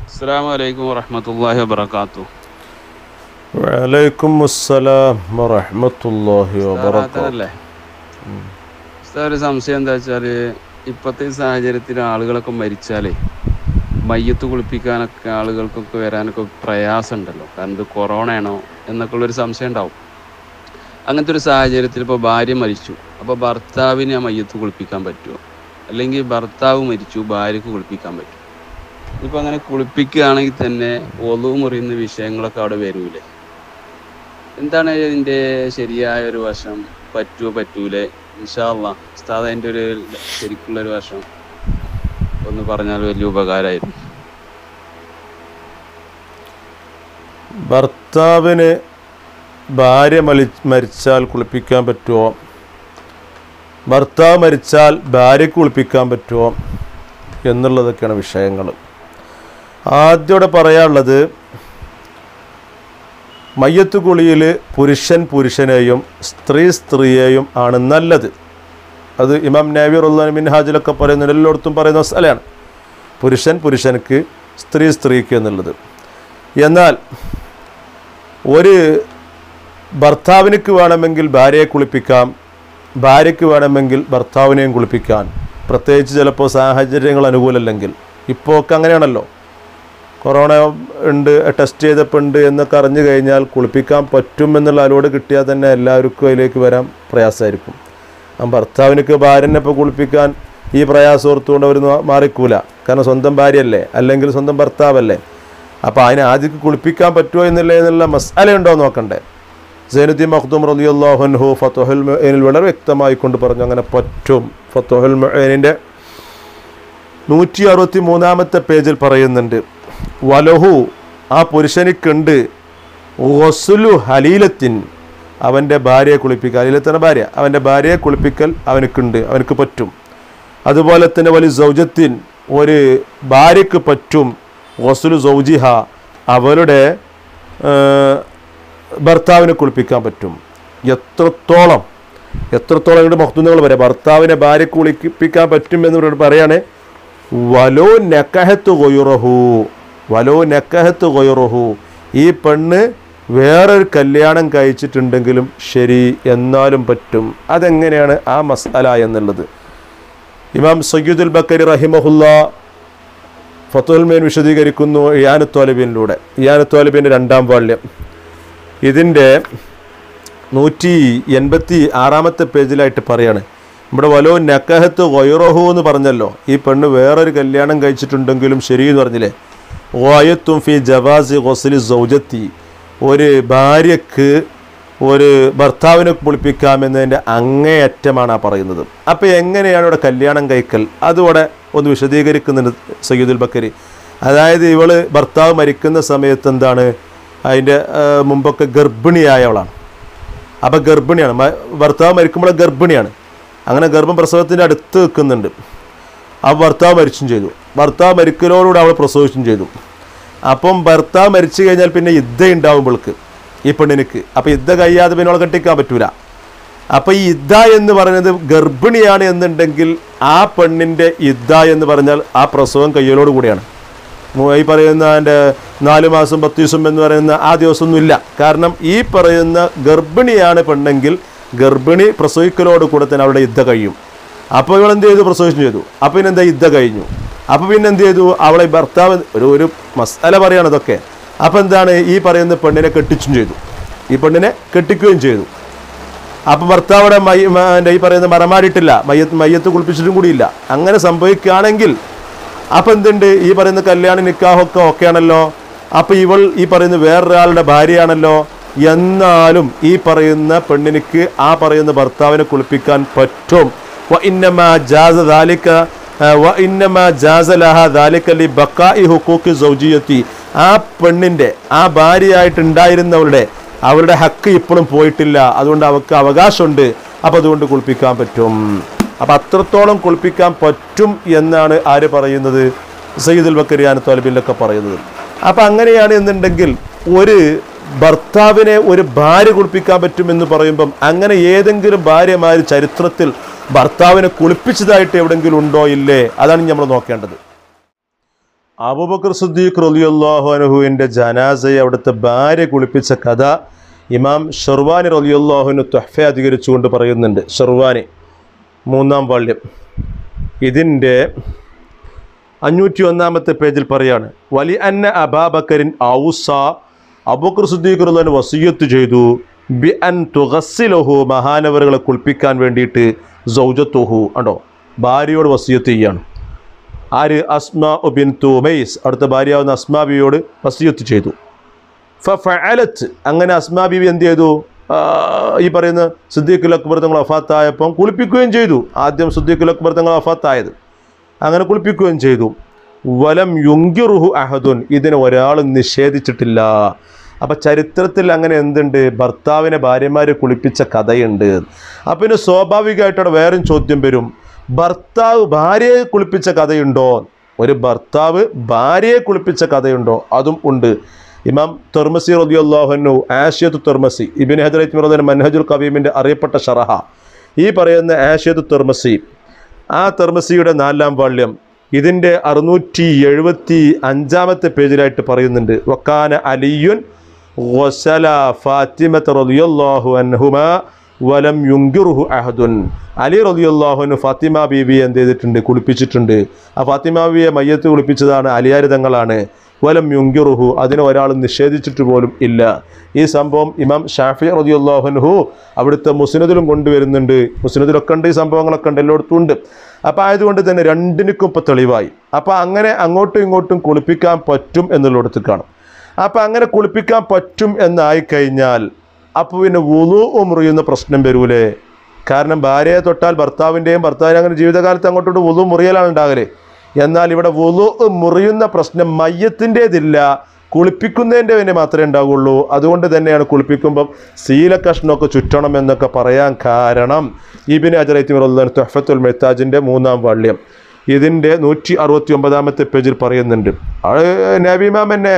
അസ്സലാമു അലൈക്കും വറഹ്മത്തുള്ളാഹി വബറകാതുഹു. വഅലൈക്കും അസ്സലാം വറഹ്മത്തുള്ളാഹി വബറകാതുഹു. ഒരു സംശയം എന്താ വെച്ചാൽ ഇപ്പോഴത്തെ സാഹചര്യത്തിൽ ആളുകളൊക്കെ മരിച്ചാലേ മയ്യത്ത് കുളിപ്പിക്കാനൊക്കെ ആളുകൾക്കൊക്കെ വരാനൊക്കെ പ്രയാസമുണ്ടല്ലോ. കാരണം ഇത് കൊറോണ ആണോ എന്നൊക്കെ ഉള്ളൊരു സംശയം ഉണ്ടാവും. അങ്ങനത്തെ ഒരു സാഹചര്യത്തിൽ ഇപ്പോൾ ഭാര്യ മരിച്ചു, അപ്പോൾ ഭർത്താവിനെ ആ മയ്യത്ത് കുളിപ്പിക്കാൻ പറ്റുമോ? അല്ലെങ്കിൽ ഭർത്താവ് മരിച്ചു, ഭാര്യക്ക് കുളിപ്പിക്കാൻ പറ്റുമോ? ഇപ്പോൾ അങ്ങനെ കുളിപ്പിക്കുകയാണെങ്കിൽ തന്നെ ഒളു മുറിയുന്ന വിഷയങ്ങളൊക്കെ അവിടെ വരൂലേ? എന്താണ് ഇതിൻ്റെ ശരിയായ ഒരു വശം? പറ്റുമോ പറ്റൂലേ? ഇൻഷാ അല്ലാഹ് ഉസ്താദ് അതിൻ്റെ ഒരു ശരിക്കുള്ളൊരു വശം ഒന്ന് പറഞ്ഞാൽ വലിയ ഉപകാരമായിരുന്നു. ഭർത്താവിന് ഭാര്യ മരിച്ചാൽ കുളിപ്പിക്കാൻ പറ്റുമോ? ഭർത്താവ് മരിച്ചാൽ ഭാര്യയ്ക്ക് കുളിപ്പിക്കാൻ പറ്റുമോ എന്നുള്ളതൊക്കെയാണ് വിഷയങ്ങൾ. ആദ്യം പറയാനുള്ളത്, മയ്യത്ത് കുളിയിൽ പുരുഷൻ പുരുഷനെയും സ്ത്രീ സ്ത്രീയെയും ആണ് നല്ലത്. അത് ഇമാം നവവി റളിയല്ലാഹു മിൻഹാജിലൊക്കെ പറയുന്നത്, എല്ലായിടത്തും പറയുന്ന മസലയാണ്, പുരുഷൻ പുരുഷനക്ക് സ്ത്രീ സ്ത്രീക്ക് എന്നുള്ളത്. എന്നാൽ ഒരു ഭർത്താവിനക്ക് വേണമെങ്കിൽ ഭാര്യയെ കുളിപ്പിക്കാം, ഭാര്യയ്ക്ക് വേണമെങ്കിൽ ഭർത്താവിനെയും കുളിപ്പിക്കാൻ, പ്രത്യേകിച്ച് ചിലപ്പോൾ സാഹചര്യങ്ങൾ അനുകൂലമല്ലെങ്കിൽ. ഇപ്പോൾ ഒക്കെ അങ്ങനെയാണല്ലോ, കൊറോണ ഉണ്ട്, ടെസ്റ്റ് ചെയ്തപ്പോൾ ഉണ്ട് എന്നൊക്കെ അറിഞ്ഞു കഴിഞ്ഞാൽ കുളിപ്പിക്കാൻ പറ്റും എന്നുള്ള അലോട് കിട്ടിയാൽ തന്നെ എല്ലാവർക്കും അതിലേക്ക് വരാൻ പ്രയാസമായിരിക്കും. ആ ഭർത്താവിനക്ക് ഭാര്യനെ ഇപ്പോൾ കുളിപ്പിക്കാൻ ഈ പ്രയാസം ഓർത്തുകൊണ്ട് അവർ മാറിക്കൂല, കാരണം സ്വന്തം ഭാര്യയല്ലേ, അല്ലെങ്കിൽ സ്വന്തം ഭർത്താവല്ലേ. അപ്പോൾ അതിനെ ആദ്യം കുളിപ്പിക്കാൻ പറ്റുമോ എന്നുള്ള മസാല ഉണ്ടോ നോക്കണ്ടേ. സൈനുദ്ദീൻ മഖ്ദൂം റളിയല്ലാഹു അൻഹു ഫത്ഹുൽ മുഈനിൽ വളരെ വ്യക്തമായി കൊണ്ട് പറഞ്ഞു, അങ്ങനെ പറ്റും. ഫത്ഹുൽ മുഈനിൻ്റെ 163-ാമത്തെ പേജിൽ പറയുന്നുണ്ട്, വലഹു, ആ പുരുഷനിക്കുണ്ട്, ഗുസ്ലു ഹലീലത്തിൻ, അവൻ്റെ ഭാര്യയെ കുളിപ്പിക്കൽ, ഹലീലത്തിൻ്റെ ഭാര്യ, അവൻ്റെ ഭാര്യയെ കുളിപ്പിക്കൽ അവനക്കുണ്ട്, അവനക്ക് പറ്റും. അതുപോലെ തന്നെ വലി സൗജത്തിൻ, ഒരു ഭാര്യയ്ക്ക് പറ്റും, ഗുസ്ലു സൗജിഹ, അവളുടെ ഭർത്താവിനെ കുളിപ്പിക്കാൻ പറ്റും. എത്രത്തോളം ഇവിടെ മഖ്ദൂമുകൾ വരെ ഭർത്താവിനെ ഭാര്യയ്ക്ക് കുളിപ്പിക്കാൻ പറ്റും എന്ന് പറയാണ്. വലോ നക്കഹത്ത് ഗൊയറുഹു, ഈ പെണ്ണ് വേറൊരു കല്യാണം കഴിച്ചിട്ടുണ്ടെങ്കിലും ശരി, എന്നാലും പറ്റും. അതെങ്ങനെയാണ് ആ മസ്അല എന്നുള്ളത് ഇമാം സയ്യിദുൽ ബക്കരി റഹിമഹുല്ലാ ഫത്ഹുൽ മുഈൻ വിശദീകരിക്കുന്നു ഇയാനുത് ത്വാലിബീനിലൂടെ. ഇയാനുത് ത്വാലിബീൻ്റെ 2-ാം വാള്യം ഇതിൻ്റെ 186-ാമത്തെ പേജിലായിട്ട് പറയാണ്. ഇവിടെ വലോ നക്കഹത്ത് ഗൊയറുഹു എന്ന് പറഞ്ഞല്ലോ, ഈ പെണ്ണ് വേറൊരു കല്യാണം കഴിച്ചിട്ടുണ്ടെങ്കിലും ശരി എന്ന് പറഞ്ഞില്ലേ. ഗായത്തും ഫി ജവാസി ഗുസ്ലി സൗജത്തി, ഒരു ഭാര്യക്ക് ഒരു ഭർത്താവിനെ കുളിപ്പിക്കാമെന്നതിൻ്റെ അങ്ങേയറ്റമാണ് ആ പറയുന്നത്. അപ്പോൾ എങ്ങനെയാണ് ഇവിടെ കല്യാണം കഴിക്കൽ? അതുകൂടെ ഒന്ന് വിശദീകരിക്കുന്നുണ്ട് സയ്യിദുൽ ബക്കരി. അതായത് ഇവള് ഭർത്താവ് മരിക്കുന്ന സമയത്ത് എന്താണ്, അതിൻ്റെ മുമ്പൊക്കെ ഗർഭിണിയായവളാണ്. അപ്പോൾ ഗർഭിണിയാണ്, ഭർത്താവ് മരിക്കുമ്പോൾ ഗർഭിണിയാണ്. അങ്ങനെ ഗർഭം പ്രസവത്തിൻ്റെ അടുത്ത് നിൽക്കുന്നുണ്ട്. ആ ഭർത്താവ് മരിച്ചും ചെയ്തു, ഭർത്താവ് മരിക്കലോടുകൂടി അവൾ പ്രസവിച്ചും ചെയ്തു. അപ്പം ഭർത്താവ് മരിച്ചു കഴിഞ്ഞാൽ പിന്നെ യുദ്ധ ഉണ്ടാവുമ്പോൾക്ക് ഈ പെണ്ണിനക്ക്, അപ്പോൾ യുദ്ധ കഴിയാതെ പിന്നെ അവളെ കെട്ടിക്കാൻ പറ്റൂല. അപ്പോൾ ഈ യുദ്ധ എന്ന് പറയുന്നത് ഗർഭിണിയാണ് എന്നുണ്ടെങ്കിൽ ആ പെണ്ണിൻ്റെ യുദ്ധ എന്ന് പറഞ്ഞാൽ ആ പ്രസവം കയ്യലോട് കൂടിയാണ്. ഈ പറയുന്ന എൻ്റെ 4 മാസം 10 ദിവസം എന്ന് പറയുന്ന ആ ദിവസമൊന്നുമില്ല. കാരണം ഈ പറയുന്ന ഗർഭിണിയാണ് പെണ്ണെങ്കിൽ ഗർഭിണി പ്രസവിക്കലോട് കൂടെ തന്നെ അവളുടെ യുദ്ധ കഴിയും. അപ്പോൾ ഇവൾ എന്ത് ചെയ്തു? പ്രസവിച്ചും ചെയ്തു. അപ്പോൾ പിന്നെ എന്താ, യുദ്ധ കഴിഞ്ഞു. അപ്പോൾ പിന്നെ എന്ത് ചെയ്തു? അവളെ ഭർത്താവ് ഒരു മസാല പറയാണ് ഇതൊക്കെ. അപ്പോൾ എന്താണ്, ഈ പറയുന്ന പെണ്ണിനെ കെട്ടിച്ചും ചെയ്തു, ഈ പെണ്ണിനെ കെട്ടിക്കുകയും ചെയ്തു. അപ്പോൾ ഭർത്താവിടെ ഈ പറയുന്ന മറമാടിയിട്ടില്ല, മയ്യത്ത് കുളിപ്പിച്ചിട്ടും കൂടിയില്ല. അങ്ങനെ സംഭവിക്കുകയാണെങ്കിൽ അപ്പം എന്തുണ്ട്, ഈ പറയുന്ന കല്യാണ നിക്കാഹൊക്കെ ഓക്കെയാണല്ലോ. അപ്പോൾ ഇവൾ ഈ പറയുന്ന വേറൊരാളുടെ ഭാര്യയാണല്ലോ. എന്നാലും ഈ പറയുന്ന പെണ്ണിനിക്ക് ആ പറയുന്ന ഭർത്താവിനെ കുളിപ്പിക്കാൻ പറ്റും. ആ പെണ്ണിൻ്റെ, ആ ഭാര്യയായിട്ടുണ്ടായിരുന്നവളുടെ അവളുടെ ഹക്ക് ഇപ്പോഴും പോയിട്ടില്ല, അതുകൊണ്ട് അവൾക്ക് അവകാശമുണ്ട്. അപ്പോൾ അതുകൊണ്ട് കുളിപ്പിക്കാൻ പറ്റും. അപ്പം അത്രത്തോളം കുളിപ്പിക്കാൻ പറ്റും എന്നാണ് ആര് പറയുന്നത്? സയ്യിദുൽ ബക്കരി ഇയാനുത് ത്വാലിബീനിലൊക്കെ പറയുന്നത്. അപ്പം അങ്ങനെയാണ് എന്നുണ്ടെങ്കിൽ ഒരു ഭർത്താവിനെ ഒരു ഭാര്യ കുളിപ്പിക്കാൻ പറ്റുമെന്ന് പറയുമ്പം അങ്ങനെ ഏതെങ്കിലും ഭാര്യമാർ ചരിത്രത്തിൽ ഭർത്താവിനെ കുളിപ്പിച്ചതായിട്ട് എവിടെയെങ്കിലും ഉണ്ടോ ഇല്ലേ? അതാണ് നമ്മൾ നോക്കേണ്ടത്. അബൂബക്കർ സിദ്ദീഖ് റളിയല്ലാഹു അൻഹുവിൻ്റെ ജനാസയെ അവിടുത്തെ ഭാര്യ കുളിപ്പിച്ച കഥ ഇമാം ഷർവാനി റളിയല്ലാഹു അൻഹു തുഹ്ഫ അധികരിച്ചുകൊണ്ട് പറയുന്നുണ്ട്. ഷർവാനി 3-ാം വാള്യം ഇതിൻ്റെ 501-ാമത്തെ പേജിൽ പറയാണ്, വലി അന്ന അബാബക്കറിൻ ഔസ, അബൂബക്കർ സിദ്ദീഖ് റളിയല്ലാഹു അൻഹു വസിയ്യത്ത് ചെയ്തു, ബി അൻ തുഗസ്സിലഹു, മഹാനവറുകളെ കുളിപ്പിക്കാൻ വേണ്ടിയിട്ട്, സൗജത്തുഹു ഉണ്ടോ, ഭാര്യയോട് വസിയ്യത്ത് ചെയ്യാണ്. ആര്? അസ്മാ ബിൻതു ഉമൈസ്, അടുത്ത ഭാര്യയാവുന്ന അസ്മാ ബിയോട് വസിയ്യത്ത് ചെയ്തു. ഫഅലത്ത്, അങ്ങനെ അസ്മാ ബിബി എന്ത് ചെയ്തു? ഈ പറയുന്ന സിദ്ദീഖുൽ അക്ബർ തങ്ങൾ വഫാത്തായപ്പം കുളിപ്പിക്കുകയും ചെയ്തു. ആദ്യം സിദ്ദീഖുൽ അക്ബർ തങ്ങൾ വഫാത്തായത്, അങ്ങനെ കുളിപ്പിക്കുകയും ചെയ്തു. വലം യുങ്കിറുഹു അഹദുൻ, ഇതിനെ ഒരാളും നിഷേധിച്ചിട്ടില്ല. അപ്പം ചരിത്രത്തിൽ അങ്ങനെ എന്തുണ്ട്? ഭർത്താവിനെ ഭാര്യമാരെ കുളിപ്പിച്ച കഥയുണ്ട്. അപ്പം പിന്നെ സ്വാഭാവികമായിട്ടവിടെ വേറൊരു ചോദ്യം വരും, ഭർത്താവ് ഭാര്യയെ കുളിപ്പിച്ച കഥയുണ്ടോ? ഒരു ഭർത്താവ് ഭാര്യയെ കുളിപ്പിച്ച കഥയുണ്ടോ? അതും ഉണ്ട്. ഇമാം തിർമിസി റളിയല്ലാഹു അൻഹു ആശിയത്തു തിർമിസി, ഇബ്നു ഹജർ റളിയല്ലാഹു മൻഹജുൽ ഖവീമിൻ്റെ അറിയപ്പെട്ട ഷറഹ, ഈ പറയുന്ന ആശിയത്തു തിർമിസി, ആ തിർമിസിയുടെ 4-ാം വാള്യം ഇതിൻ്റെ 675-ാമത്തെ പേജിലായിട്ട് പറയുന്നുണ്ട്, വക്കാന അലിയുൻ വസല ഫാത്തിമത റളിയല്ലാഹു അൻഹുമാ വലം യുങ്കിറുഹു അഹദുൻ. അലി റളിയല്ലാഹു അൻഹു ഫാത്തിമ ബീവിയെ എന്ത് ചെയ്തിട്ടുണ്ട്? കുളിപ്പിച്ചിട്ടുണ്ട്. ആ ഫാത്തിമ ബീവിയെ മയ്യത്ത് കുളിപ്പിച്ചതാണ് അലിയാർ തങ്ങളാണ്. വലം യുങ്കിറുഹു, അതിനെ ഒരാൾ നിഷേധിച്ചിട്ട് പോലും ഇല്ല. ഈ സംഭവം ഇമാം ഷാഫി റളിയല്ലാഹു അൻഹു അവിടുത്തെ മുസ്നദിലും കൊണ്ടുവരുന്നുണ്ട്. മുസ്നദിലൊക്കെ ഉണ്ട്, ഈ സംഭവങ്ങളൊക്കെ ഉണ്ട്, എല്ലായിടത്തും ഉണ്ട്. അപ്പോൾ ആയതുകൊണ്ട് തന്നെ രണ്ടിനും ഇപ്പോൾ തെളിവായി. അപ്പോൾ അങ്ങനെ അങ്ങോട്ടും ഇങ്ങോട്ടും കുളിപ്പിക്കാൻ പറ്റും എന്നുള്ളിടത്ത് കാണും. അപ്പോൾ അങ്ങനെ കുളിപ്പിക്കാൻ പറ്റും എന്നായിക്കഴിഞ്ഞാൽ അപ്പോൾ പിന്നെ വുളൂ മുറിയുന്ന പ്രശ്നം വരൂലേ? കാരണം ഭാര്യയെ തൊട്ടാൽ ഭർത്താവിൻ്റെയും ഭർത്താവിന് അങ്ങനെ ജീവിതകാലത്ത് അങ്ങോട്ടോട്ട് വുളൂ മുറിയലാണ് ഉണ്ടാകല്. എന്നാൽ ഇവിടെ വുളൂ മുറിയുന്ന പ്രശ്നം മയ്യത്തിൻ്റേതില്ല, കുളിപ്പിക്കുന്നതിൻ്റെ തന്നെ മാത്രമേ ഉണ്ടാവുള്ളൂ. അതുകൊണ്ട് തന്നെയാണ് കുളിപ്പിക്കുമ്പം ശീലക്കഷ്ണമൊക്കെ ചുറ്റണം എന്നൊക്കെ പറയാൻ കാരണം ഇബ്നു ഹജർ റളിയല്ലാഹു തുഹ്ഫത്തുൽ മുഹ്താജിൻ്റെ 3-ാം വാള്യം ഇതിൻ്റെ 169-ാമത്തെ പേജിൽ പറയുന്നുണ്ട്. നബിമാം എന്നെ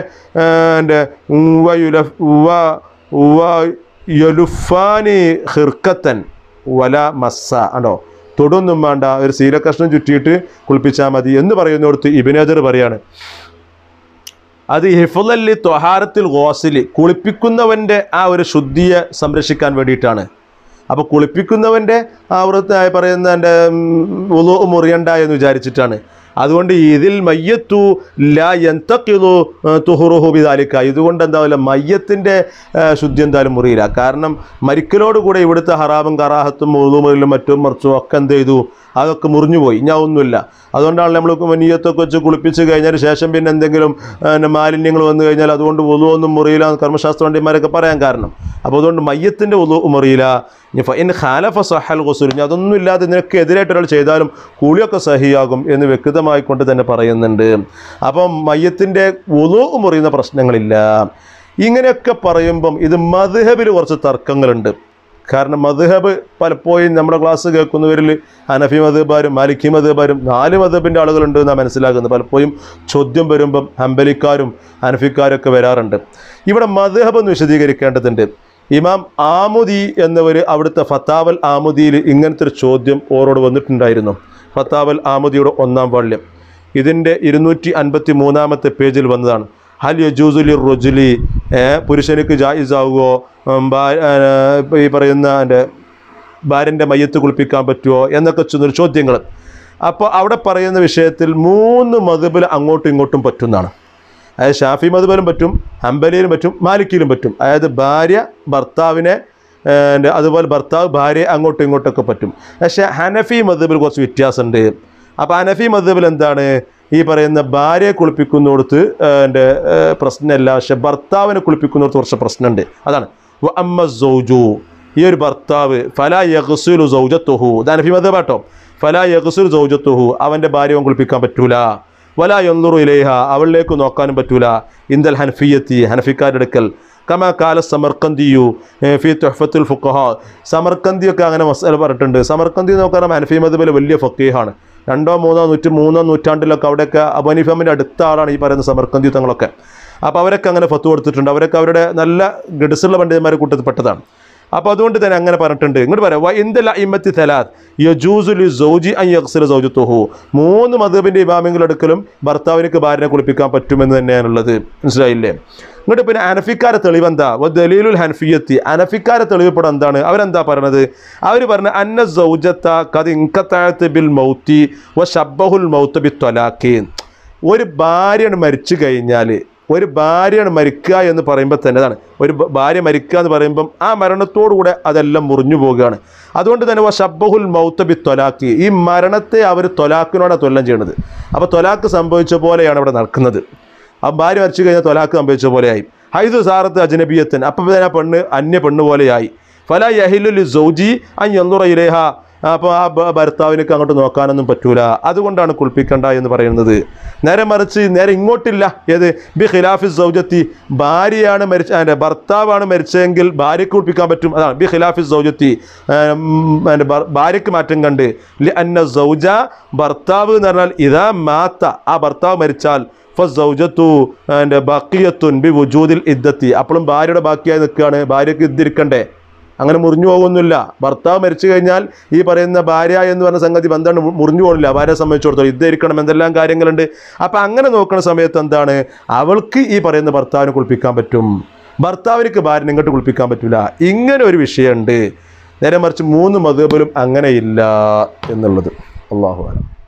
യലുഫാനി ഹിർക്കത്തൻ വല മസ്സ ആണോ, തൊടൊന്നും വേണ്ട, ഒരു ശീലക്കഷ്ണം ചുറ്റിയിട്ട് കുളിപ്പിച്ചാൽ മതി എന്ന് പറയുന്നിടത്ത് ഇബ്നു ഹജർ പറയാണ്, അത് ഹിഫ്ളല്ലി ത്വഹാരത്തിൽ ഗോസിലി, കുളിപ്പിക്കുന്നവൻ്റെ ആ ഒരു ശുദ്ധിയെ സംരക്ഷിക്കാൻ വേണ്ടിയിട്ടാണ്. അപ്പോൾ കുളിപ്പിക്കുന്നവൻ്റെ ആ വൃത്തിയായി പറയുന്ന എൻ്റെ വുളൂ മുറിയണ്ട എന്ന് വിചാരിച്ചിട്ടാണ്. അതുകൊണ്ട് ഇതിൽ മയ്യത്തു ലാ യന്തഖിലു തുഹുറുഹു ബിദാലിക, ഇതുകൊണ്ട് എന്താവില്ല, മയ്യത്തിൻ്റെ ശുദ്ധി എന്തായാലും മുറിയില്ല. കാരണം മരിക്കലോടുകൂടെ ഇവിടുത്തെ ഹറാമും കറാഹത്തും വുളൂമിലും മറ്റും മറിച്ചും ഒക്കെ എന്ത് ചെയ്തു? അതൊക്കെ മുറിഞ്ഞുപോയി, ഞാൻ ഒന്നുമില്ല. അതുകൊണ്ടാണ് നമ്മൾ നീയത്തൊക്കെ വെച്ച് കുളിപ്പിച്ച് കഴിഞ്ഞതിന് ശേഷം പിന്നെ എന്തെങ്കിലും മാലിന്യങ്ങൾ വന്നു കഴിഞ്ഞാൽ അതുകൊണ്ട് വുളൂ ഒന്നും മുറിയില്ല കർമ്മശാസ്ത്ര പണ്ഡിതന്മാരൊക്കെ പറയാൻ കാരണം. അപ്പോൾ അതുകൊണ്ട് മയ്യത്തിൻ്റെ വുളൂ മുറിയില്ല. ഇൻ ഖാലഫ സഹൽ ഗുസ്ൽ, അതൊന്നും ഇല്ലാതെ ഇതിനൊക്കെ എതിരായിട്ട് ഒരാൾ ചെയ്താലും കൂലിയൊക്കെ സഹിയാകും എന്ന് വ്യക്തമായിക്കൊണ്ട് തന്നെ പറയുന്നുണ്ട്. അപ്പം മയ്യത്തിൻ്റെ വുളൂ മുറിയുന്ന പ്രശ്നങ്ങളില്ല. ഇങ്ങനെയൊക്കെ പറയുമ്പം ഇത് മദ്ഹബിൽ കുറച്ച് തർക്കങ്ങളുണ്ട്. കാരണം മദ്ഹബ് പലപ്പോഴും നമ്മുടെ ക്ലാസ് കേൾക്കുന്നവരിൽ ഹനഫി മദ്ഹബാരും മാലിക്കി മദ്ഹബാരും 4 മദ്ഹബിൻ്റെ ആളുകളുണ്ട് എന്നാണ് മനസ്സിലാക്കുന്നത്. പലപ്പോഴും ചോദ്യം വരുമ്പം ഹംബലിക്കാരും ഹനഫിക്കാരൊക്കെ വരാറുണ്ട്. ഇവിടെ മദ്ഹബ് ഒന്ന് വിശദീകരിക്കേണ്ടതുണ്ട്. ഇമാം ആമുദി എന്നവർ അവിടുത്തെ ഫത്താവൽ ആമുദിയിൽ ഇങ്ങനത്തെ ഒരു ചോദ്യം ഓരോട് വന്നിട്ടുണ്ടായിരുന്നു. ഫത്താവൽ ആമുദിയുടെ 1-ാം വാള്യം ഇതിൻ്റെ 253-ാമത്തെ പേജിൽ വന്നതാണ്. ഹൽ യജൂസുലി റുജുലി, പുരുഷനിക്ക് ജായിസാവുമോ ഈ പറയുന്ന എൻ്റെ ഭാര്യൻ്റെ മയ്യത്ത് കുളിപ്പിക്കാൻ പറ്റുമോ എന്നൊക്കെ ചെന്നൊരു ചോദ്യങ്ങൾ. അപ്പോൾ അവിടെ പറയുന്ന വിഷയത്തിൽ 3 മദ്ഹബിൽ അങ്ങോട്ടും ഇങ്ങോട്ടും പറ്റുന്നതാണ്. അതായത് ഷാഫി മദ്ഹബിലും പറ്റും, ഹംബലിയിലും പറ്റും, മാലിക്കിയിലും പറ്റും. അതായത് ഭാര്യ ഭർത്താവിനെ, അതുപോലെ ഭർത്താവ് ഭാര്യയെ അങ്ങോട്ടും ഇങ്ങോട്ടൊക്കെ പറ്റും. പക്ഷേ ഹനഫി മദ്ഹബിൽ കുറച്ച് വ്യത്യാസമുണ്ട്. അപ്പോൾ ഹനഫി മദ്ഹബിൽ എന്താണ് ഈ പറയുന്ന ഭാര്യയെ കുളിപ്പിക്കുന്നിടത്ത് എൻ്റെ പ്രശ്നമല്ല, പക്ഷെ ഭർത്താവിനെ കുളിപ്പിക്കുന്നിടത്ത് കുറച്ച് പ്രശ്നമുണ്ട്. അതാണ് അമ്മ സൗജു, ഈ ഒരു ഭർത്താവ് ഫലാ യഗ്സിലു സൗജത്തുഹു, ഇത് ഹനഫി മദ്ഹബ് കേട്ടോ, ഫലാ യഗ്സിലു സൗജത്തുഹു, അവൻ്റെ ഭാര്യയെ കുളിപ്പിക്കാൻ പറ്റൂല. വലാ യൻദുറു ഇലൈഹ, അവളിലേക്ക് നോക്കാനും പറ്റൂല. ഇന്ദൽ ഹനഫിയത്തി, ഹനഫിക്കാരുടെ അടുക്കൽ. കമാ കാല സമർക്കന്ദിയു ഫി തുഹ്ഫത്തുൽ ഫുഖഹ, സമർക്കന്ദിയൊക്കെ അങ്ങനെ മസല പറഞ്ഞിട്ടുണ്ട്. സമർക്കന്ദി നോക്കാൻ ഹനഫി മദ്ഹബിലെ വലിയ ഫഖീഹാണ്. 2ഓ 3ഓ നൂറ്റാണ്ടിലൊക്കെ അവിടെയൊക്കെ അബൂ ഹനീഫയുടെ അടുത്ത ആളാണ് ഈ പറയുന്ന സമർക്കന്ദി തങ്ങളൊക്കെ. അപ്പോൾ അവരൊക്കെ അങ്ങനെ ഫത്വ കൊടുത്തിട്ടുണ്ട്. അവരൊക്കെ അവരുടെ നല്ല ഗഡ്സുള്ള പണ്ഡിതന്മാരെ കൂട്ടത്തിൽപ്പെട്ടതാണ്. അപ്പോൾ അതുകൊണ്ട് തന്നെ അങ്ങനെ പറഞ്ഞിട്ടുണ്ട്. ഇങ്ങോട്ട് പറയാം ഇന്ദൽ അഇമ്മത്തി സലാത്ത് യജൂസു ലിസൗജി അൻ യഗ്സില സൗജത്തുഹു. 3 മദ്ഹബിൻ്റെ ഇമാമിങ്ങളുടെ അടുക്കലും ഭർത്താവിനേക്ക് ഭാര്യനെ കുളിപ്പിക്കാൻ പറ്റുമെന്ന് തന്നെയാണുള്ളത്. മനസ്സിലായില്ലേ? ഇങ്ങോട്ട് പിന്നെ ഹനഫിക്കാരെ തെളിവ് എന്താ? ദലീലുൽ ഹനഫിയത്തി, ഹനഫിക്കാരെ തെളിവപ്പെടാൻ എന്താണ്? അവരെന്താ പറയണത്? അവർ പറഞ്ഞ അന്ന സൗജത്ത ഖദ് ഇൻഖതഅത് ബിൽ മൗതി വശബ്ബഹുൽ മൗത ബിത്വലാഖി. ഒരു ഭാര്യയാണ് മരിച്ചു കഴിഞ്ഞാൽ, ഒരു ഭാര്യയാണ് മരിക്കുക എന്ന് പറയുമ്പോൾ തന്നെ അതാണ്, ഒരു ഭാര്യ മരിക്കുക എന്ന് പറയുമ്പം ആ മരണത്തോടുകൂടെ അതെല്ലാം മുറിഞ്ഞു പോവുകയാണ്. അതുകൊണ്ട് തന്നെ വശബ്ബഹുൽ മൗത ബിത്വലാഖി, ഈ മരണത്തെ അവർ ത്വലാഖിനോടാണ് തുല്യം ചെയ്യുന്നത്. അപ്പോൾ ത്വലാഖ് സംഭവിച്ച പോലെയാണ് ഇവിടെ നടക്കുന്നത്. ആ ഭാര്യ മരിച്ചു കഴിഞ്ഞാൽ ത്വലാഖ് സംഭവിച്ച പോലെയായി. ഹൈദു സാറത്ത് അജ്നബിയത്തൻ, അപ്പം തന്നെ ആ പെണ്ണ് അന്യ പെണ്ണ് പോലെയായി. ഫല യഹിലു ലിസൗജി അൻ യൻദുറ ഇലൈഹ, അപ്പോൾ ആ ഭർത്താവിനേക്ക് അങ്ങോട്ട് നോക്കാനൊന്നും പറ്റൂല. അതുകൊണ്ടാണ് കുളിപ്പിക്കണ്ട എന്ന് പറയുന്നത്. നേരെ മറിച്ച് നേരെ ഇങ്ങോട്ടില്ല. ഏത്? ബി ഖിലാഫി സൗജത്തി, ഭാര്യയാണ് ഭർത്താവാണ് മരിച്ചതെങ്കിൽ ഭാര്യയ്ക്ക് കുളിപ്പിക്കാൻ പറ്റും. അതാണ് ബി ഖിലാഫി സൗജത്തി, ഭാര്യയ്ക്ക് മാറ്റം കണ്ട്. ലി അന്ന സൗജ, ഭർത്താവ് എന്ന് പറഞ്ഞാൽ ഇദാ മാത്ത, ആ ഭർത്താവ് മരിച്ചാൽ ഫസൗജത്തു ബഖിയത്തുൻ ബി വുജൂദിൽ ഇദ്ദത്തി, അപ്പോഴും ഭാര്യയുടെ ബാക്കിയായി നിൽക്കുകയാണ്. ഭാര്യയ്ക്ക് ഇദ്ദിരിക്കണ്ടേ? അങ്ങനെ മുറിഞ്ഞു പോകുന്നില്ല. ഭർത്താവ് മരിച്ചു കഴിഞ്ഞാൽ ഈ പറയുന്ന ഭാര്യ എന്ന് പറഞ്ഞ സംഗതി ബന്ധമാണ് മുറിഞ്ഞു പോകില്ല. ഭാര്യയെ സംബന്ധിച്ചിടത്തോളം ഇദ്ദിരിക്കണം, എന്തെല്ലാം കാര്യങ്ങളുണ്ട്. അപ്പം അങ്ങനെ നോക്കുന്ന സമയത്ത് എന്താണ്, അവൾക്ക് ഈ പറയുന്ന ഭർത്താവിനെ കുളിപ്പിക്കാൻ പറ്റും, ഭർത്താവിനേക്ക് ഭാര്യനെ ഇങ്ങോട്ട് കുളിപ്പിക്കാൻ പറ്റില്ല. ഇങ്ങനെ ഒരു വിഷയമുണ്ട്. നേരെ മറിച്ച് 3 മദ്ഹബിലും അങ്ങനെയില്ല എന്നുള്ളത്. അല്ലാഹു അലം.